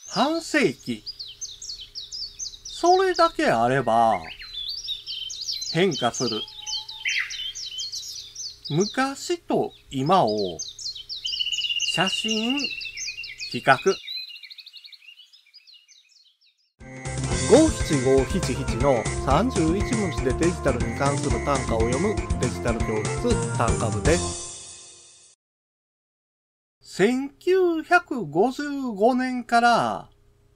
半世紀。それだけあれば、変化する。昔と今を、写真、比較。57577の31文字でデジタルに関する単価を読むデジタル教室単価部です。1955年から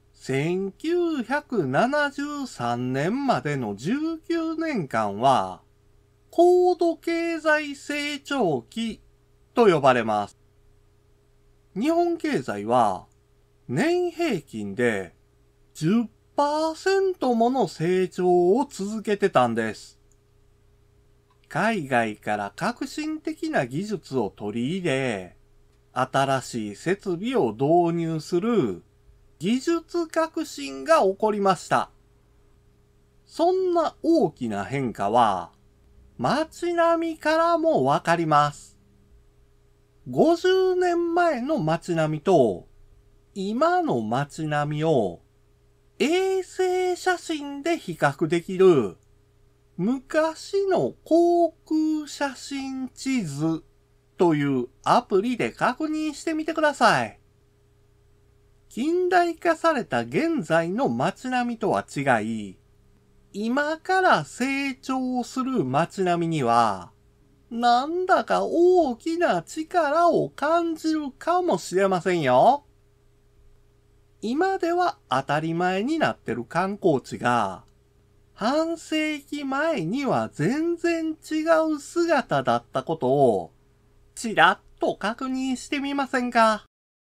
1973年までの19年間は、高度経済成長期と呼ばれます。日本経済は年平均で 10% もの成長を続けてたんです。海外から革新的な技術を取り入れ、新しい設備を導入する技術革新が起こりました。そんな大きな変化は街並みからもわかります。50年前の街並みと今の街並みを衛星写真で比較できる昔の航空写真地図というアプリで確認してみてください。近代化された現在の街並みとは違い、今から成長する街並みには、なんだか大きな力を感じるかもしれませんよ。今では当たり前になってる観光地が、半世紀前には全然違う姿だったことを、ちらっと確認してみませんか？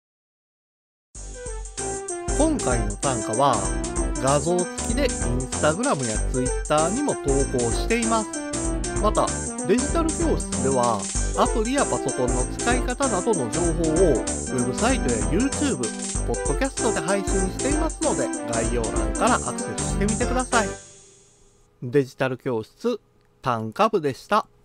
今回の単価は画像付きでインスタグラムやツイッターにも投稿しています。またデジタル教室ではアプリやパソコンの使い方などの情報をウェブサイトや YouTube、ポッドキャストで配信していますので概要欄からアクセスしてみてください。デジタル教室単価部でした。